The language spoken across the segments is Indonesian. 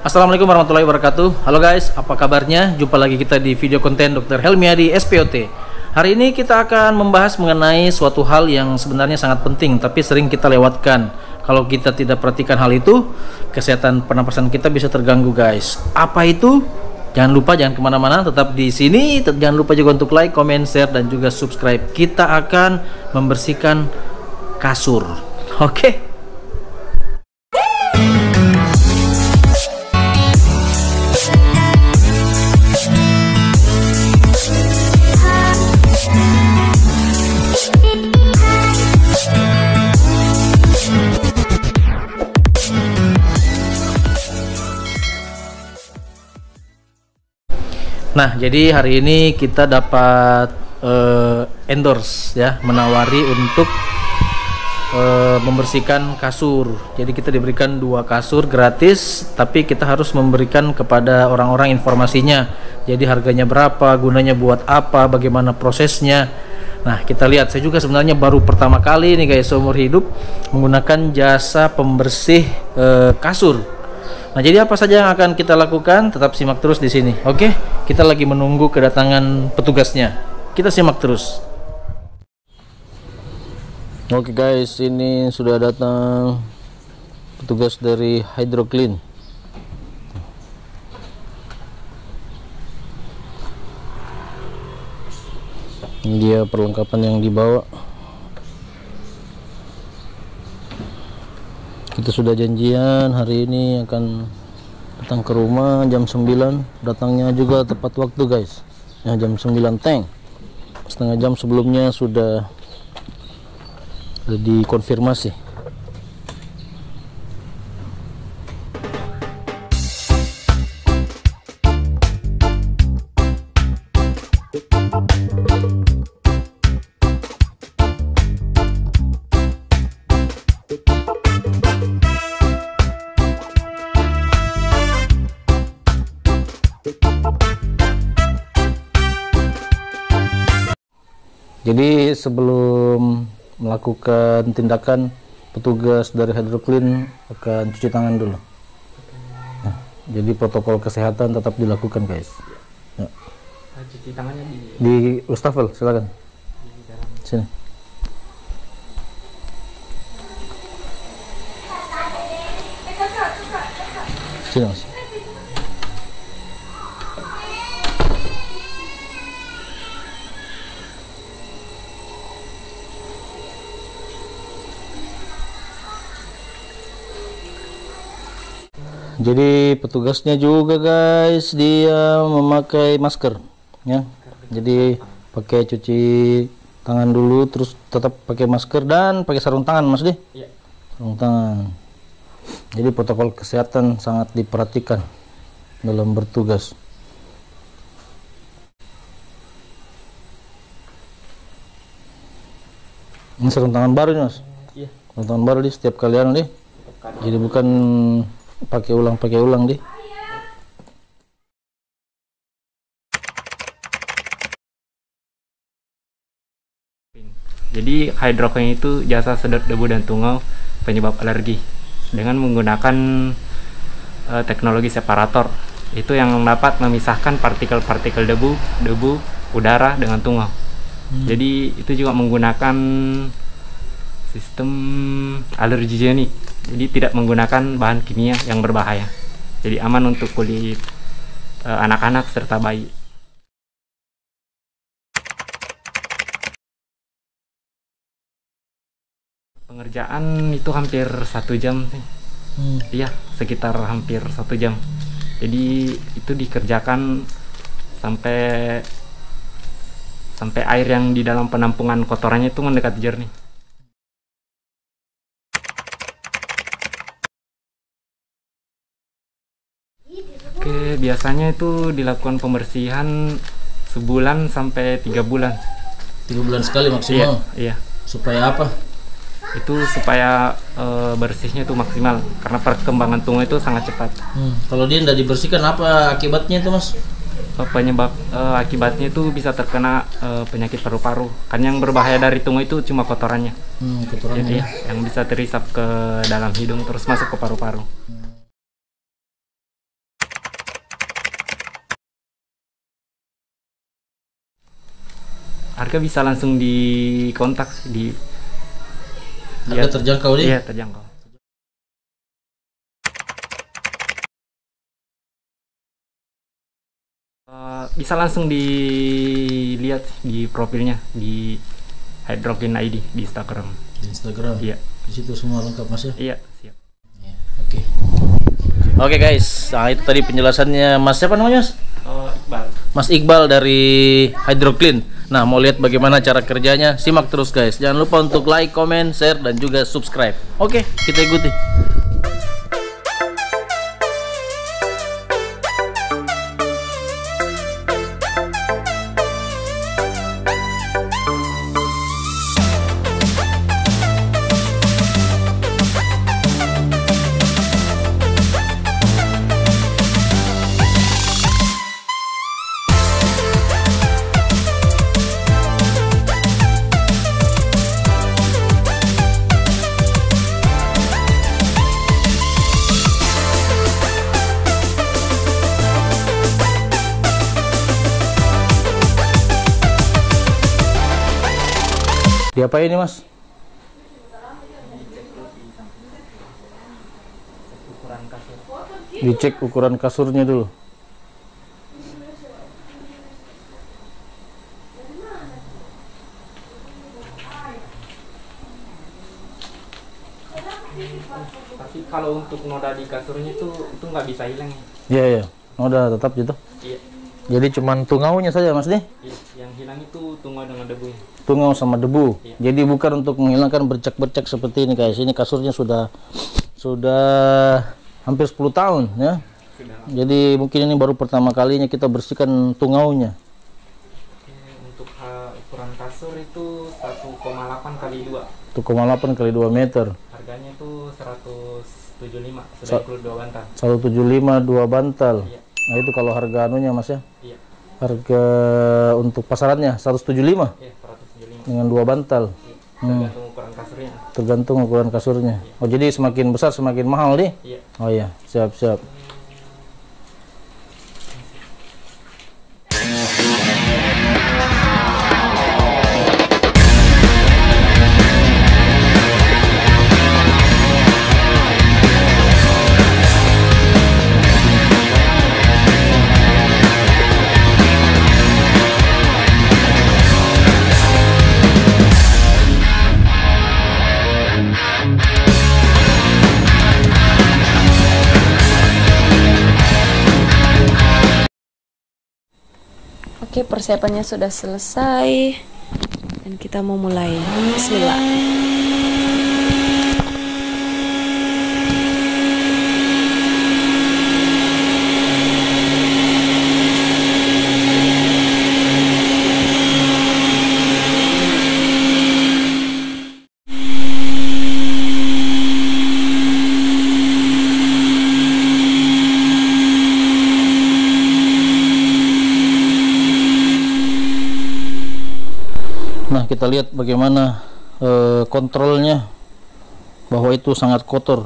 Assalamualaikum warahmatullahi wabarakatuh. Halo guys, apa kabarnya? Jumpa lagi kita di video konten Dr. Helmiadi SPOT. Hari ini kita akan membahas mengenai suatu hal yang sebenarnya sangat penting, tapi sering kita lewatkan. Kalau kita tidak perhatikan hal itu, kesehatan pernapasan kita bisa terganggu guys. Apa itu? Jangan lupa, jangan kemana-mana, tetap di sini. Jangan lupa juga untuk like, comment, share, dan juga subscribe. Kita akan membersihkan kasur. Oke? Nah, jadi hari ini kita dapat endorse ya, menawari untuk membersihkan kasur. Jadi kita diberikan 2 kasur gratis, tapi kita harus memberikan kepada orang-orang informasinya. Jadi harganya berapa, gunanya buat apa, bagaimana prosesnya. Nah, kita lihat. Saya juga sebenarnya baru pertama kali nih guys seumur hidup menggunakan jasa pembersih kasur. Nah, jadi apa saja yang akan kita lakukan? Tetap simak terus di sini. Oke, kita lagi menunggu kedatangan petugasnya. Kita simak terus. Oke guys, ini sudah datang petugas dari Hydroclean. Ini dia perlengkapan yang dibawa. Kita sudah janjian hari ini akan datang ke rumah jam 9. Datangnya juga tepat waktu guys ya, jam 9 teng. Setengah jam sebelumnya sudah dikonfirmasi. Jadi sebelum melakukan tindakan, petugas dari Hydroclean akan cuci tangan dulu. Nah, jadi protokol kesehatan tetap dilakukan guys. Ya. Cuci tangannya di wastafel, silakan. Sini. Sini mas. Jadi petugasnya juga guys, dia memakai masker ya. Jadi pakai cuci tangan dulu, terus tetap pakai masker dan pakai sarung tangan mas deh. Iya. Sarung tangan. Jadi protokol kesehatan sangat diperhatikan dalam bertugas. Ini sarung tangan baru nih mas. Iya. Sarung tangan baru di setiap kalian nih. Jadi bukan pakai ulang deh. Jadi Hydroclean itu jasa sedot debu dan tungau penyebab alergi dengan menggunakan teknologi separator. Itu yang dapat memisahkan partikel-partikel debu udara dengan tungau. Jadi itu juga menggunakan sistem alergigenik. Jadi tidak menggunakan bahan kimia yang berbahaya. Jadi aman untuk kulit anak-anak serta bayi. Pengerjaan itu hampir 1 jam sih. Iya, sekitar hampir 1 jam. Jadi itu dikerjakan sampai air yang di dalam penampungan kotorannya itu mendekat jernih. Oke, biasanya itu dilakukan pembersihan sebulan sampai 3 bulan. 3 bulan sekali maksimal. Iya. Supaya apa? Itu supaya bersihnya itu maksimal karena perkembangan tungau itu sangat cepat. Kalau dia tidak dibersihkan, apa akibatnya itu mas? Penyebab akibatnya itu bisa terkena penyakit paru-paru. Kan yang berbahaya dari tungau itu cuma kotorannya. Kotorannya. Jadi yang bisa terisap ke dalam hidung terus masuk ke paru-paru. Harga bisa langsung dikontak di Harga terjangkau nih. Iya, terjangkau. Bisa langsung dilihat di profilnya di Hydrogen ID di Instagram. Di Instagram. Iya. Di situ semua lengkap Mas ya. Iya, siap. Ya, oke. Oke guys, nah itu tadi penjelasannya Mas siapa namanya Mas? Iqbal. Mas Iqbal dari Hydroclean. Nah, mau lihat bagaimana cara kerjanya? Simak terus guys. Jangan lupa untuk like, comment, share, dan juga subscribe. Oke, kita ikuti. Diapain ini Mas? Ukuran kasur. Dicek ukuran kasurnya dulu. Tapi kalau untuk noda di kasurnya itu nggak bisa hilang ya. Iya ya, noda tetap gitu. Iya. Jadi cuman tungaunya saja Mas nih? Iya. Yang hilang itu tungau dengan debunya. Tungau sama debu. Iya. Jadi bukan untuk menghilangkan bercak-bercak seperti ini guys. Ini kasurnya sudah hampir 10 tahun ya. Sudah. Jadi mungkin ini baru pertama kalinya kita bersihkan tungaunya. Untuk ukuran kasur itu 1,8 kali 2. 1,8 kali 2 meter. Harganya itu 175, sudah include 2 bantal. 175 2 bantal. Iya. Nah itu kalau harga anunya Mas ya. Iya. Harga untuk pasarannya 175 Iya, 175. dengan 2 bantal. Iya. Tergantung ukuran kasurnya. Tergantung ukuran kasurnya. Oh jadi semakin besar semakin mahal nih? Iya. Oh iya, siap. Oke, persiapannya sudah selesai dan kita mau mulai. Bismillah. Nah kita lihat bagaimana kontrolnya bahwa itu sangat kotor.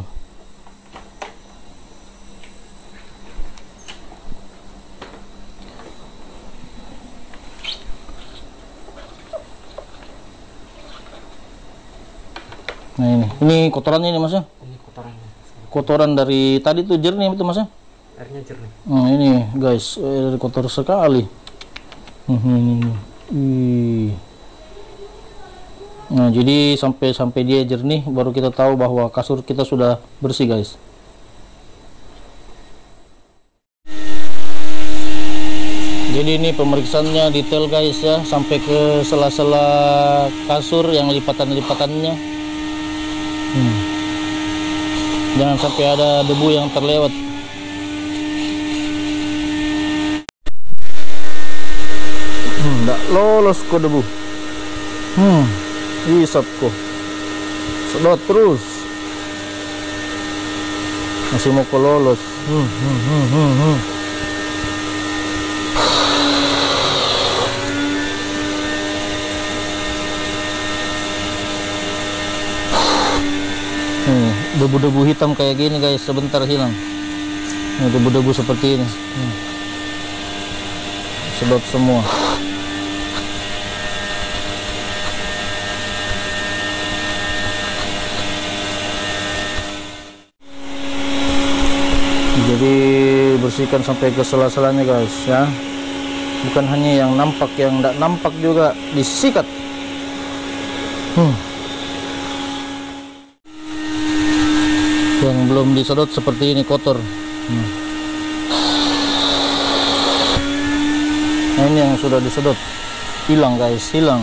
Nah ini kotorannya ini Mas ya. Ini kotorannya. Kotoran dari tadi tuh jernih itu Mas ya. Airnya jernih. Nah ini guys, kotor sekali. Ini. Nah jadi sampai dia jernih baru kita tahu bahwa kasur kita sudah bersih guys. Jadi ini pemeriksaannya detail guys ya, sampai ke sela-sela kasur yang lipatan-lipatannya. Jangan sampai ada debu yang terlewat. Nggak lolos kok debu. Isap kok. Sedot terus. Masih mau lolos. Debu-debu hitam kayak gini guys, sebentar hilang. Debu-debu seperti ini. Sedot semua. Jadi bersihkan sampai ke sela-selanya guys ya, bukan hanya yang nampak, yang tidak nampak juga disikat. Yang belum disedot seperti ini kotor. Nah ini yang sudah disedot, hilang guys, hilang.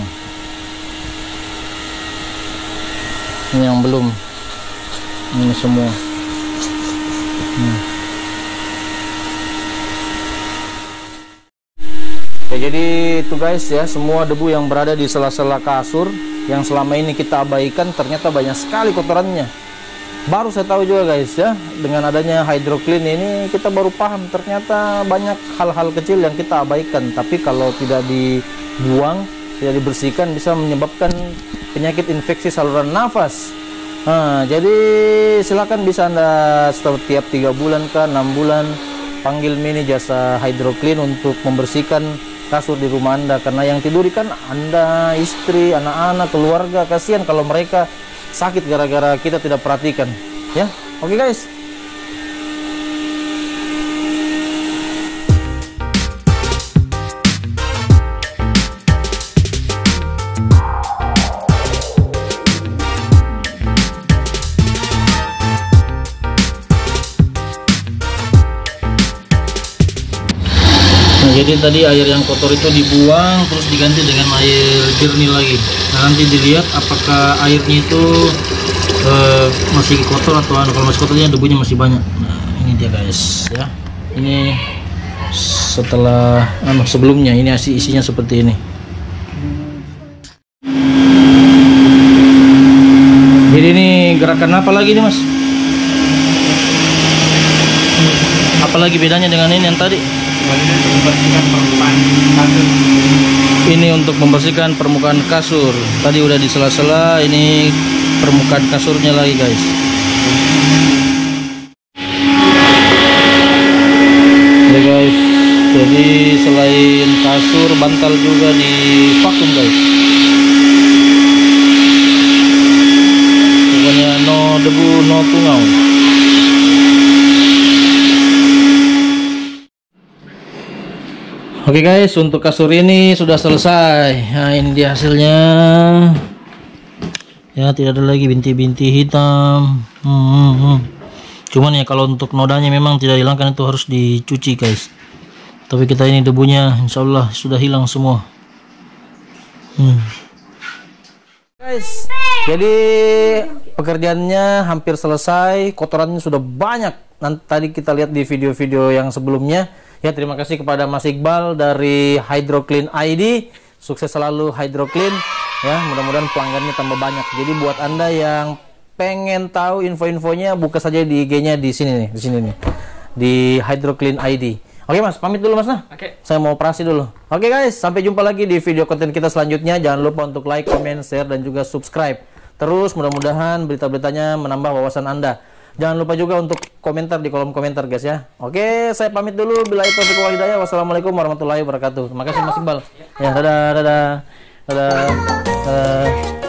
Ini yang belum, ini semua. Ya, jadi itu guys ya, semua debu yang berada di sela-sela kasur yang selama ini kita abaikan ternyata banyak sekali kotorannya. Baru saya tahu juga guys ya, dengan adanya HydroClean ini kita baru paham ternyata banyak hal-hal kecil yang kita abaikan, tapi kalau tidak dibuang, tidak dibersihkan bisa menyebabkan penyakit infeksi saluran nafas. Nah, jadi silakan bisa Anda setiap 3 bulan ke 6 bulan panggil Mini Jasa HydroClean untuk membersihkan kasur di rumah Anda, karena yang tidur kan Anda, istri, anak-anak, keluarga, kasihan kalau mereka sakit gara-gara kita tidak perhatikan ya. Oke guys. Jadi tadi air yang kotor itu dibuang terus diganti dengan air jernih lagi. Nah, nanti dilihat apakah airnya itu masih kotor atau kalau masih kotornya debunya masih banyak. Nah ini dia guys ya, ini setelah sebelumnya ini isinya seperti ini. Jadi ini gerakan apa lagi nih mas? Apalagi bedanya dengan ini yang tadi? Ini untuk membersihkan permukaan kasur. Tadi udah di sela-sela, ini permukaan kasurnya lagi guys. Ya guys, jadi selain kasur, bantal juga di vakum guys. Pokoknya no debu, no tungau. Oke guys, untuk kasur ini sudah selesai. Nah ini dia hasilnya. Ya tidak ada lagi binti-binti hitam. Cuman ya kalau untuk nodanya memang tidak hilangkan, itu harus dicuci guys. Tapi kita ini debunya insya Allah sudah hilang semua. Guys, jadi pekerjaannya hampir selesai. Kotorannya sudah banyak. Nanti tadi kita lihat di video-video yang sebelumnya. Ya, terima kasih kepada Mas Iqbal dari HydroClean ID. Sukses selalu HydroClean ya, mudah-mudahan pelanggannya tambah banyak. Jadi buat Anda yang pengen tahu info-infonya, buka saja di IG-nya di sini nih, di HydroClean ID. Oke Mas, pamit dulu Mas nah. Oke. Saya mau operasi dulu. Oke guys, sampai jumpa lagi di video konten kita selanjutnya. Jangan lupa untuk like, comment, share dan juga subscribe. Terus mudah-mudahan berita-beritanya menambah wawasan Anda. Jangan lupa juga untuk komentar di kolom komentar guys ya. Oke, saya pamit dulu. Billahi taufiq wal hidayah. Wassalamualaikum warahmatullahi wabarakatuh. Terima kasih Mas Iqbal. Ya, dadah.